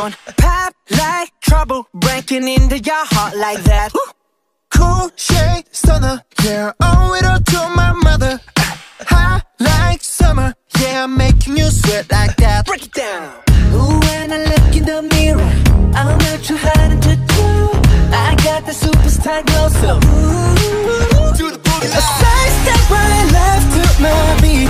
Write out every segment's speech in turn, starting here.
down. Pop like trouble breaking into your heart like that. Cool shade stunner, yeah, owe it all to my mother. Hot like summer, yeah, I'm making you sweat like that. Break it down. Ooh, when I look in the mirror, I'm not too hard to do. I got the superstar glow, so ooh, Do the booty a side step right left to my beat.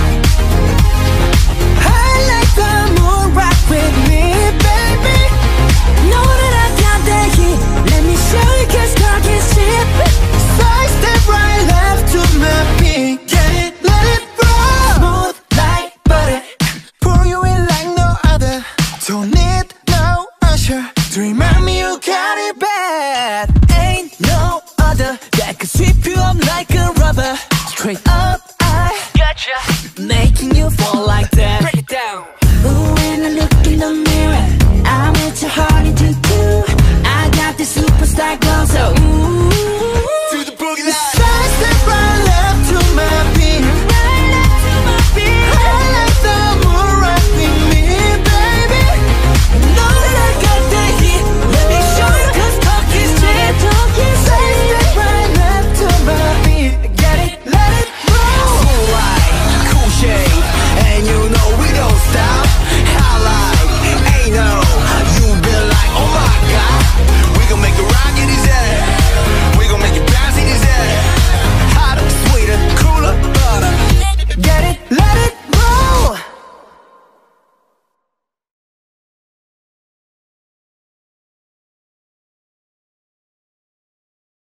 I like the moon, rock with me, baby. Know that I got that heat. Let me show you, cause talk is cheap. Side step right left to my beat. Get it, let it roll. Smooth like butter. Pour you in like no other. Don't need no usher to remind me you got it bad. Ain't no other that could sweep you up like a rubber. Straight up, I Gotcha. making you fall like that. Break it down. Ooh, when I look in the mirror,